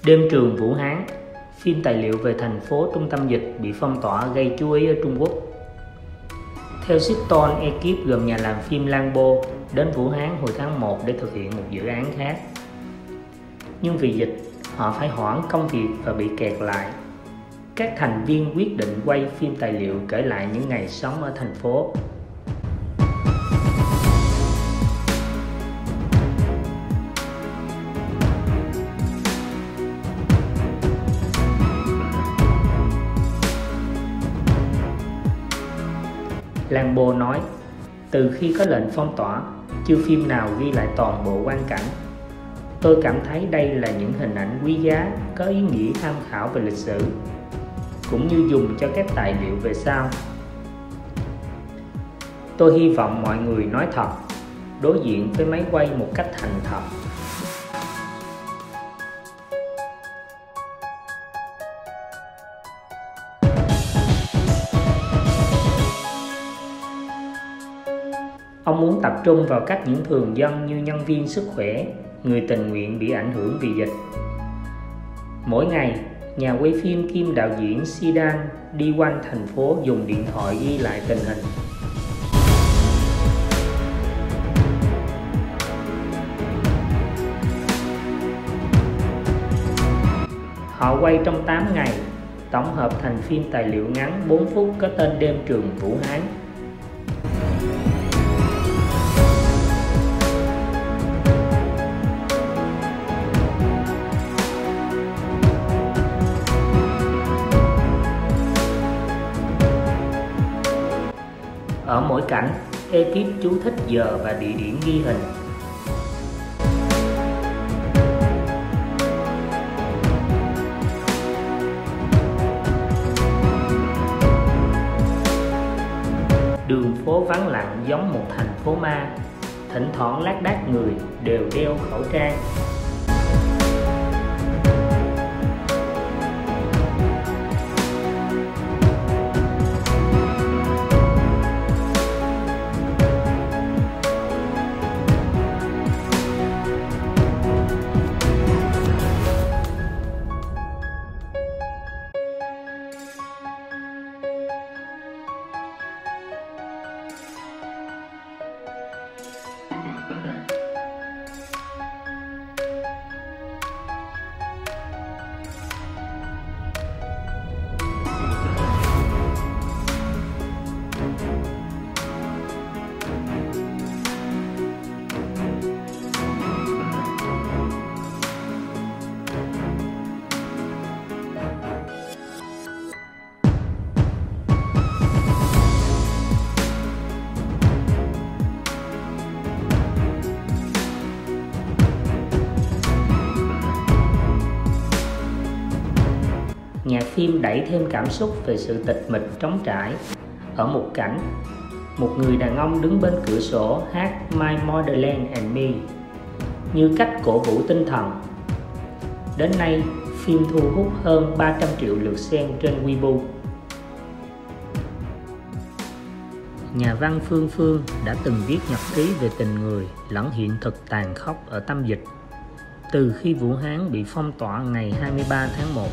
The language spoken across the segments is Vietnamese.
Đêm trường Vũ Hán, phim tài liệu về thành phố trung tâm dịch bị phong tỏa gây chú ý ở Trung Quốc. Theo Shipton, ekip gồm nhà làm phim Lambo đến Vũ Hán hồi tháng 1 để thực hiện một dự án khác. Nhưng vì dịch, họ phải hoãn công việc và bị kẹt lại. Các thành viên quyết định quay phim tài liệu kể lại những ngày sống ở thành phố. Lambo nói, từ khi có lệnh phong tỏa, chưa phim nào ghi lại toàn bộ quang cảnh. Tôi cảm thấy đây là những hình ảnh quý giá, có ý nghĩa tham khảo về lịch sử, cũng như dùng cho các tài liệu về sau. Tôi hy vọng mọi người nói thật, đối diện với máy quay một cách thành thật. Ông muốn tập trung vào cách những thường dân như nhân viên sức khỏe, người tình nguyện bị ảnh hưởng vì dịch. Mỗi ngày, nhà quay phim kiêm đạo diễn Sidan đi quanh thành phố dùng điện thoại ghi lại tình hình. Họ quay trong 8 ngày, tổng hợp thành phim tài liệu ngắn 4 phút có tên Đêm trường Vũ Hán. Ở mỗi cảnh, ekip chú thích giờ và địa điểm ghi hình. Đường phố vắng lặng giống một thành phố ma, thỉnh thoảng lác đác người đều đeo khẩu trang. Nhạc phim đẩy thêm cảm xúc về sự tịch mịch trống trải. Ở một cảnh, một người đàn ông đứng bên cửa sổ hát My Motherland and Me như cách cổ vũ tinh thần. Đến nay, phim thu hút hơn 300 triệu lượt xem trên Weibo. Nhà văn Phương Phương đã từng viết nhật ký về tình người lẫn hiện thực tàn khốc ở tâm dịch, từ khi Vũ Hán bị phong tỏa ngày 23 tháng 1.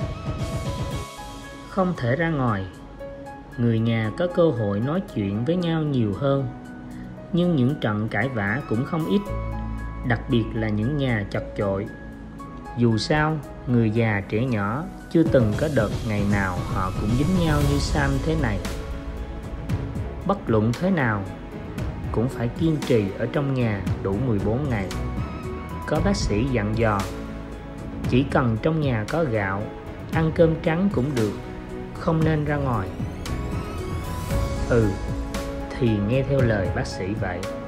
Không thể ra ngoài, người nhà có cơ hội nói chuyện với nhau nhiều hơn, nhưng những trận cãi vã cũng không ít, đặc biệt là những nhà chật chội. Dù sao, người già trẻ nhỏ chưa từng có đợt ngày nào họ cũng dính nhau như Sam thế này. Bất luận thế nào, cũng phải kiên trì ở trong nhà đủ 14 ngày. Có bác sĩ dặn dò, chỉ cần trong nhà có gạo, ăn cơm trắng cũng được, không nên ra ngoài. Thì nghe theo lời bác sĩ vậy.